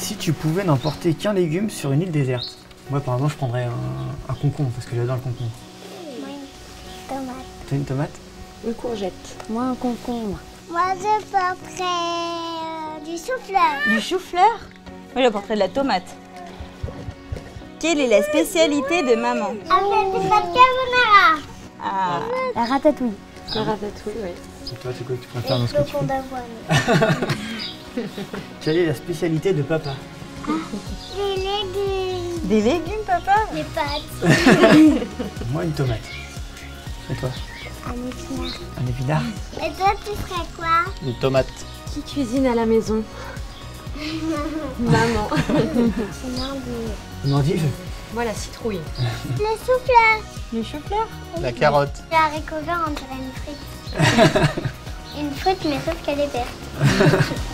Si tu pouvais n'emporter qu'un légume sur une île déserte, moi par exemple je prendrais un concombre parce que j'adore le concombre. Moi, une tomate. Toi une tomate? Une courgette. Moi, un concombre. Moi, je porterais du chou-fleur. Du chou-fleur? Moi, je porterais de la tomate. Quelle est la spécialité de maman? Avec des pâtes carbonara. Ah, La ratatouille. La ratatouille, oui. Et toi c'est quoi que tu préfères dans Et ce que le tu flocon fais? d'avoine. Quelle est la spécialité de papa? Des légumes. des légumes, papa? Des pâtes. Moi une tomate. Et toi? Un épinard. Un épinard? Et toi, tu ferais quoi? Une tomate. Qui cuisine à la maison? Maman. Sinon, Une endive? Moi, la citrouille. le chou-fleur. Le chou-fleur? La carotte. Le haricot vert, on dirait une frite. Une frite, mais sauf qu'elle est verte.